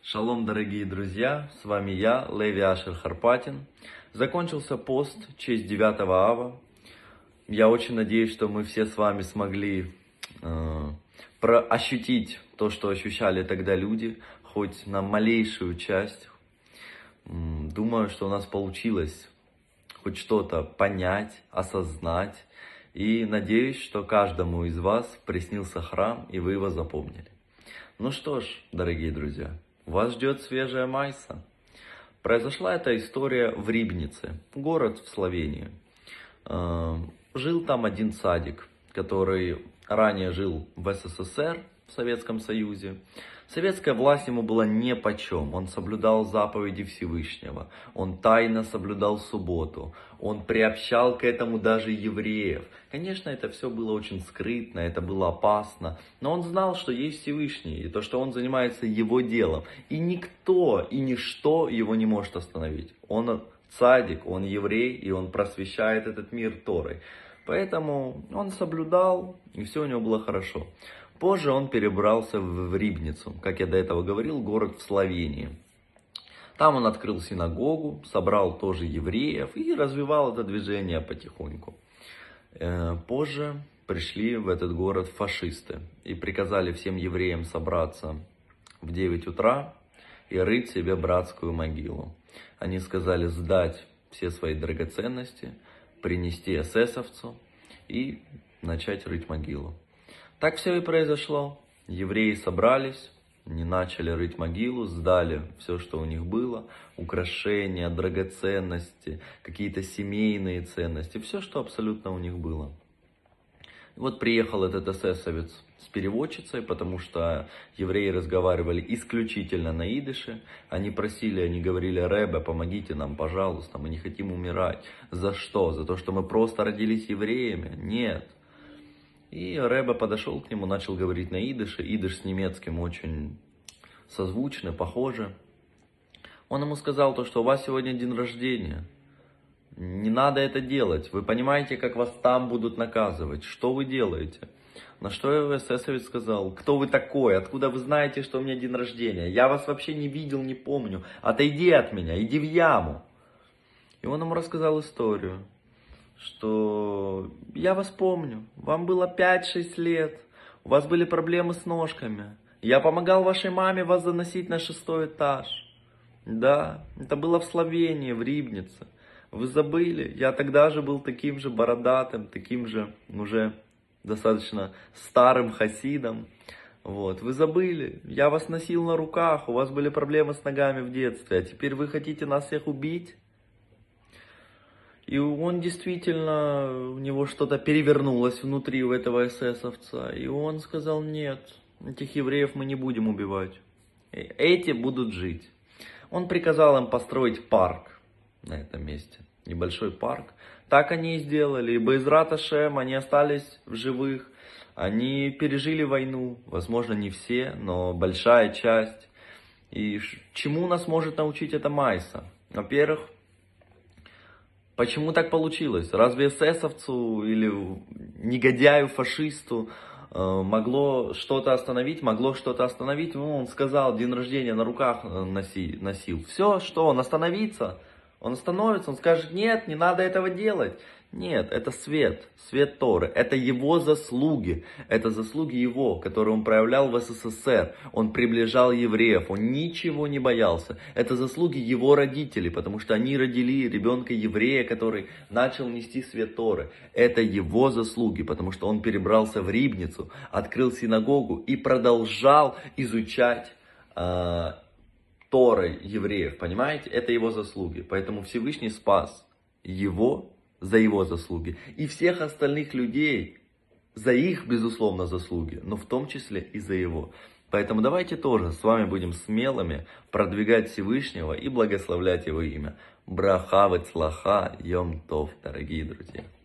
Шалом, дорогие друзья, с вами я, Леви Ашер Харпатин. Закончился пост в честь 9 ава. Я очень надеюсь, что мы все с вами смогли ощутить то, что ощущали тогда люди, хоть на малейшую часть. Думаю, что у нас получилось хоть что-то понять, осознать. И надеюсь, что каждому из вас приснился храм, и вы его запомнили. Ну что ж, дорогие друзья, вас ждет свежая майса. Произошла эта история в Рибнице, город в Словении. Жил там один цадик, который ранее жил в СССР, в Советском Союзе. Советская власть ему была нипочем. Он соблюдал заповеди Всевышнего. Он тайно соблюдал субботу. Он приобщал к этому даже евреев. Конечно, это все было очень скрытно, это было опасно. Но он знал, что есть Всевышний, и то, что он занимается его делом. И никто и ничто его не может остановить. Он цадик, он еврей, и он просвещает этот мир Торой. Поэтому он соблюдал, и все у него было хорошо. Позже он перебрался в Рибницу, как я до этого говорил, город в Словении. Там он открыл синагогу, собрал тоже евреев и развивал это движение потихоньку. Позже пришли в этот город фашисты и приказали всем евреям собраться в 9 утра и рыть себе братскую могилу. Они сказали сдать все свои драгоценности, принести эсэсовцу и начать рыть могилу. Так все и произошло. Евреи собрались, они начали рыть могилу, сдали все, что у них было. Украшения, драгоценности, какие-то семейные ценности. Все, что абсолютно у них было. И вот приехал этот эсэсовец с переводчицей, потому что евреи разговаривали исключительно на идыше. Они просили, они говорили: «Ребе, помогите нам, пожалуйста, мы не хотим умирать». За что? За то, что мы просто родились евреями? Нет. И Ребе подошел к нему, начал говорить на идыше. Идыш с немецким очень созвучны, похожи. Он ему сказал то, что у вас сегодня день рождения. Не надо это делать. Вы понимаете, как вас там будут наказывать. Что вы делаете? На что эсэсовец сказал: кто вы такой? Откуда вы знаете, что у меня день рождения? Я вас вообще не видел, не помню. Отойди от меня, иди в яму. И он ему рассказал историю, что я вас помню, вам было 5-6 лет, у вас были проблемы с ножками. Я помогал вашей маме вас заносить на 6-й этаж. Да, это было в Словении, в Рибнице. Вы забыли? Я тогда же был таким же бородатым, таким же уже достаточно старым хасидом. Вот, вы забыли? Я вас носил на руках, у вас были проблемы с ногами в детстве, а теперь вы хотите нас всех убить? И он действительно, у него что-то перевернулось внутри у этого эсэсовца. И он сказал: нет, этих евреев мы не будем убивать. Эти будут жить. Он приказал им построить парк на этом месте. Небольшой парк. Так они и сделали. И Бе'эзрат Ашем, они остались в живых. Они пережили войну. Возможно, не все, но большая часть. И чему нас может научить эта майса? Во-первых, почему так получилось? Разве эсэсовцу или негодяю, фашисту могло что-то остановить? Могло что-то остановить? Ну, он сказал, день рождения на руках носил. Все, что, он остановится? Он остановится, он скажет: нет, не надо этого делать. Нет, это свет Торы, это его заслуги, это заслуги его, которые он проявлял в СССР. Он приближал евреев, он ничего не боялся. Это заслуги его родителей, потому что они родили ребенка еврея, который начал нести свет Торы. Это его заслуги, потому что он перебрался в Рибницу, открыл синагогу и продолжал изучать Торы евреев, понимаете? Это его заслуги. Поэтому Всевышний спас его за его заслуги. И всех остальных людей за их, безусловно, заслуги, но в том числе и за его. Поэтому давайте тоже с вами будем смелыми продвигать Всевышнего и благословлять его имя. Браха вецлаха, йом тов, дорогие друзья.